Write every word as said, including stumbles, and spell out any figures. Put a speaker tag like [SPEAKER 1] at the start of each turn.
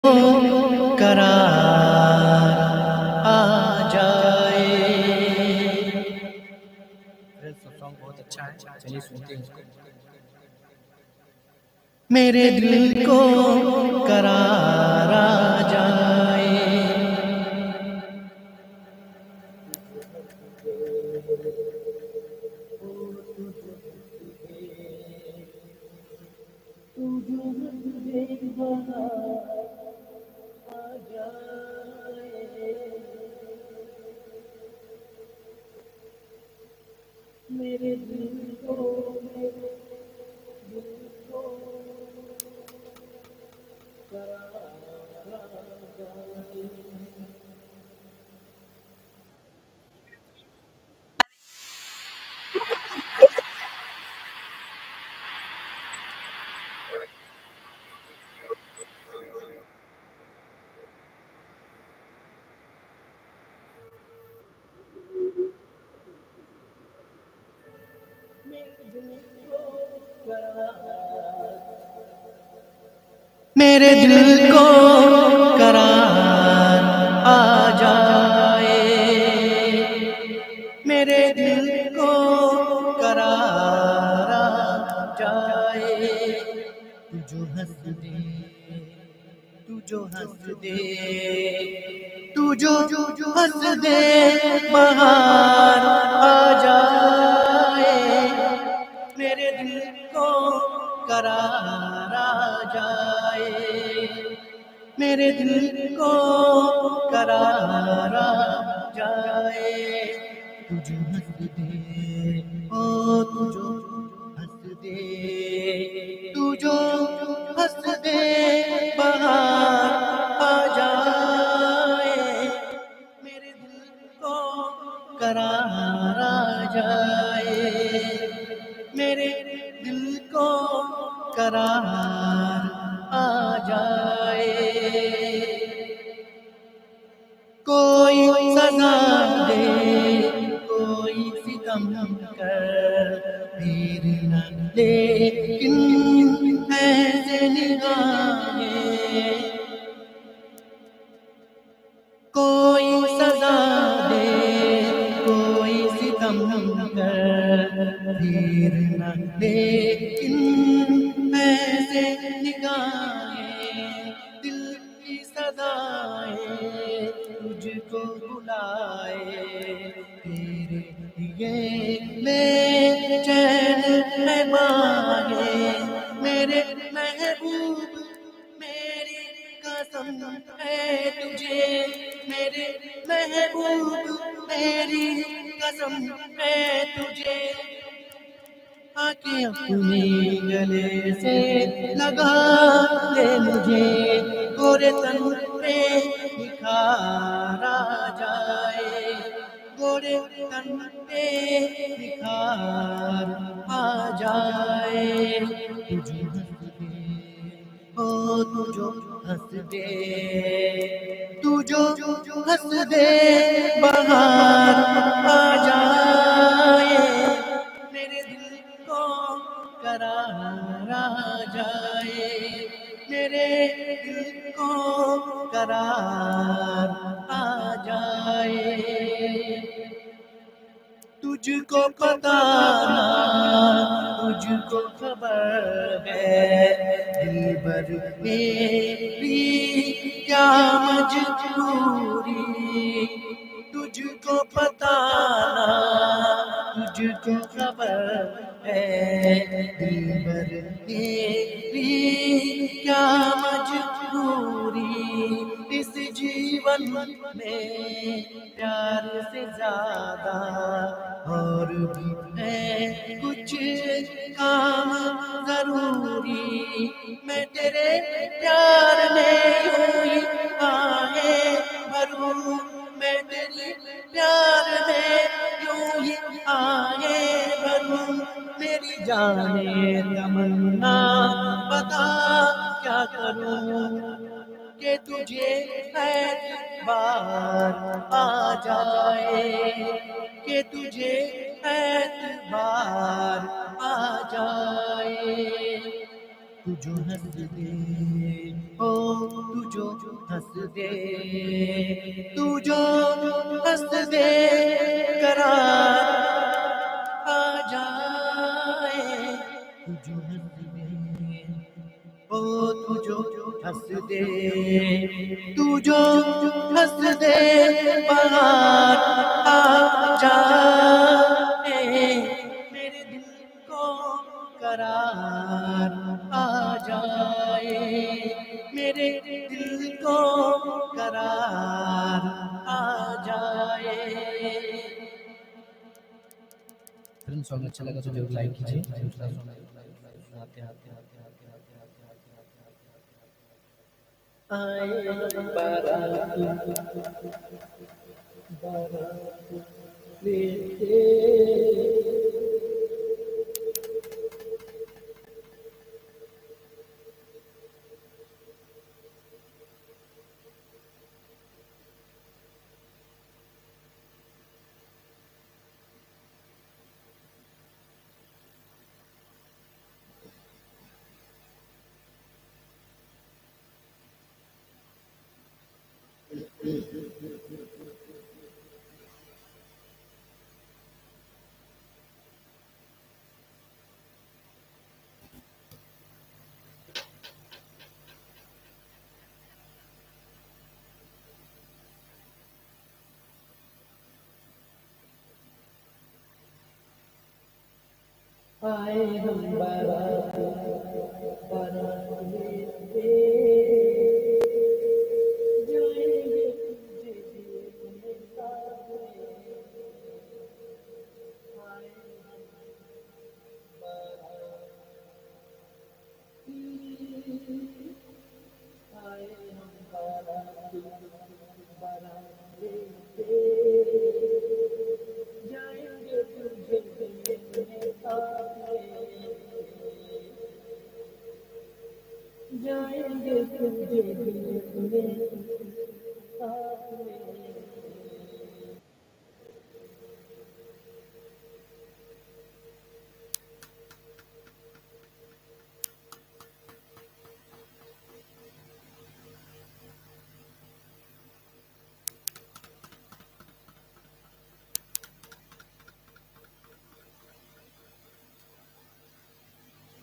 [SPEAKER 1] करार आ जाए। सॉन्ग बहुत अच्छा है, चलिए सुनते हैं उसको। मेरे दिल को करार आ जाए, मेरे दिल को मेरे दिल को करार आ जाए। मेरे दिल को करार आ जाए, मेरे दिल को करार आ जाए। तू जो हंस दे, तू जो हंस दे, तू जो हंस दे बाहर आ जाए। मेरे दिल को करार आ जाए, मेरे दिल को करार आ जाए। तू जो हंस दे, ओ तू जो हंस दे, तू जो हंस दे बाहर आ जाए। मेरे दिल को करार आ जाए, मेरे दिल को करार आ जाए। कोई सजा दे, कोई सितम कर, फिर न लेकिन ऐसे निगाहें। कोई सजा दे, कोई सितम कर, फिर न लेकिन ऐसे निगाहें। दिल की सदाएं तुझको बुलाए, तेरे लिए बेचैन है बाहें। मेरे महबूब मेरी कसम है तुझे, मेरे महबूब मेरी कसम है तुझे। आके अपने गले से लगा ले मुझे, गोरे तन पे निखार आ जाए, गोरे तन पे निखार आ जाए। तुझे हंस दे, ओ तू जो हंस दे, तू जो हंस दे बाहर आ जाए। मेरे दिल को करार आ जाए, मेरे दिल को करार आ जाए। तुझको पता ना, तुझको खबर है, दिलबर मेरी क्या मजबूरी। तुझको पता ना, तुझको खबर है, दिलबर मेरी क्या मजबूरी। इस जीवन में प्यार से ज्यादा और भी है कुछ काम जरूरी। मैं तेरे प्यार में यूं ही आहें भरूं, मैं तेरे प्यार में यूं ही आहें भरूं। मेरी जाने तमन्ना बता क्या करूं, कि तुझे एतबार आ जाए, कि तुझे एतबार आ जाए। तू जो हंस दे, ओ तू जो हंस दे, तू जो हंस दे, करार आ जाए। तू जो हंस दे, ओ तू जो हंस दे, तू जो हंस दे, बाहर आ जाए। मेरे दिल को करार आ जाए, मेरे दिल को करार आ जाए। फिल्म सॉन्ग अच्छा लगा तो जरूर लाइक कीजिए। दूसरा सॉन्ग आते आते आते आते आते आते आए बाराती बाराती लेके आए हम बाराती बारात लेके जाएंगे तुझे देखने साथ में। आए हम बाराती, आए हम बाराती बारात लेके जाएंगे तुझे देखने साथ में। जाएंगे तुझे देखने साथ में।